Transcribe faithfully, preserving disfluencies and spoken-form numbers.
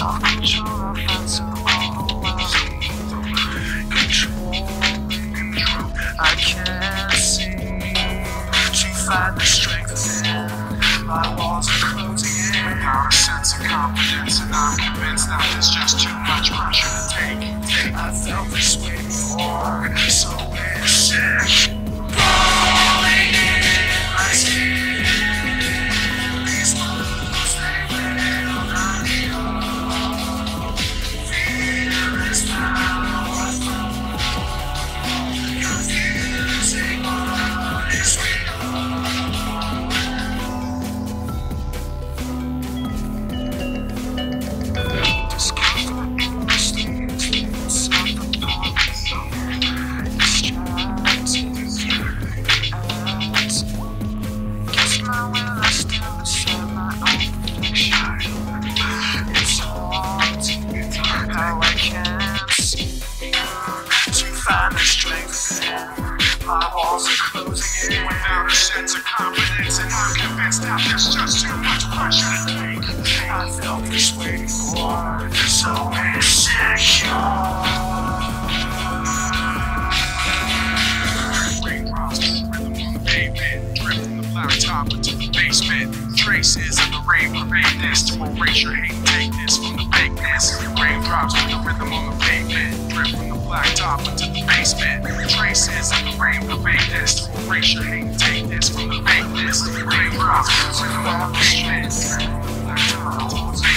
Self-control, offensive, overwhelming, controlling. I can't seem to find the strength within. My walls are closing in without a sense of confidence, and I'm convinced that there's just too much pressure to take. I felt this way before, so it's sick. Falling in my skin. These walls, they will not go. Fear is powerful. Confusing what is real. Discomfort in the streets, self-apology, distracted, ads. Against my will, I stand beside my own fiction. It's haunting how I can't seem to find the strength within. My walls are closing in without a sense of confidence, and I'm convinced that there's just too much pressure to take. I felt this way before, so insecure. Raindrops, rhythm on the pavement, drip from the blacktop into the basement. Traces of the rain parade this to erase your hate and take this from the fakeness. Raindrops with the rhythm on the pavement, drip from the blacktop into the basement. Traces of the rain parade this to erase your hate and take this from the fakeness. Raindrops with the rhythm on the pavement, drip from the blacktop into the basement.